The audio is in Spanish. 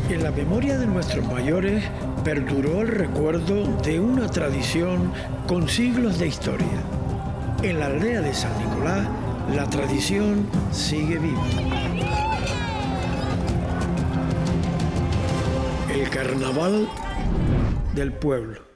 En la memoria de nuestros mayores perduró el recuerdo de una tradición con siglos de historia. En la aldea de San Nicolás, la tradición sigue viva. El carnaval del pueblo.